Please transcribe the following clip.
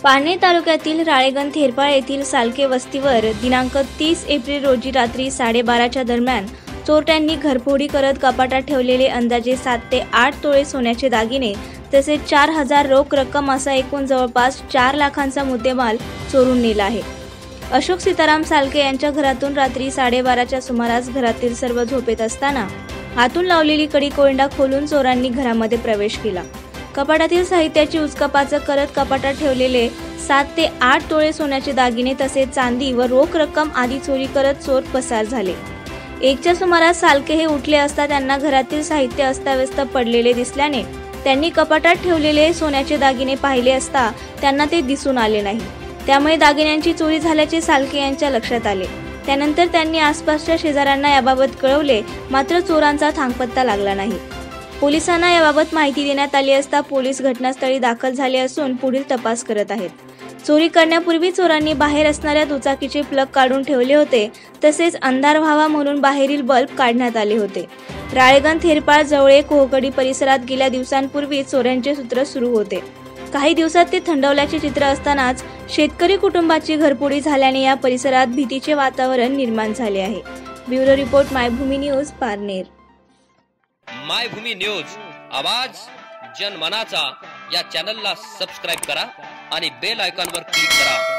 पारनेर तालुक्यातील राळेगण थेरपाळ येथील सालके वस्तीवर दिनांक 30 एप्रिल रोजी रात्री 12:30च्या दरम्यान चोरट्यांनी घरफोडी करत कपाटात ठेवलेले अंदाजे 7 ते 8 तोळे सोन्याचे दागिने तसेच 4,000 रोख रक्कम असा एकूण जवळपास 4 लाखांचा मुद्देमाल चोरून नेला आहे। अशोक सीताराम सालके यांच्या घरातून रात्री 12:30च्या सुमारास घरातील सर्व झोपेत असताना आतून लावलेली कडी कोयंडा खोलून चोरांनी घरामध्ये प्रवेश केला। कपाटातील साहित्याची उचकापाचक करत कपाटात ठेवलेले 7 ते 8 तोळे सोन्याचे दागिने तसेच चांदी व रोख रक्कम आदी चोरी करत चोर पसार झाले। 1च्या सुमारास सालके हे उठले असता त्यांना घरातील साहित्य अस्ताव्यस्त पडलेले दिसल्याने त्यांनी कपाटात ठेवलेले सोन्याचे दागिने पाहिले असता त्यांना ते दिसून आले नाही। त्यामुळे दागिन्यांची चोरी झाल्याचे सालके यांच्या लक्षात आले। त्यानंतर त्यांनी आसपासच्या शेजाऱ्यांना याबाबत कळवले, मात्र चोरांचा थांगपत्ता लागला नाही। पोलिसांना याबाबत माहिती देण्यात आली असता पोलीस घटनास्थळी दाखल झाले असून पुढील तपास करत आहेत। चोरी करण्यापूर्वी चोरांनी बाहेर असणाऱ्या दुचाकीचे प्लग काढून ठेवले होते तसेच अंधार व्हावा म्हणून बाहेरील बल्ब काढण्यात आले होते। राळेगण थेरपाळ जवळे कोहकडी परिसरात गेल्या दिवसांपूर्वी चोऱ्यांचे सूत्र सुरू होते। काही दिवसात ते थंडवल्याचे चित्र असतानाच शेतकरी कुटुंबाची घरफोडी झाल्याने या परिसरात भीतीचे वातावरण निर्माण झाले आहे। Bureau report Maybhumi news Parner. Maybhumi news आवाज जनमनाचा या चॅनलला सबस्क्राइब करा आणि बेल आयकॉनवर क्लिक करा।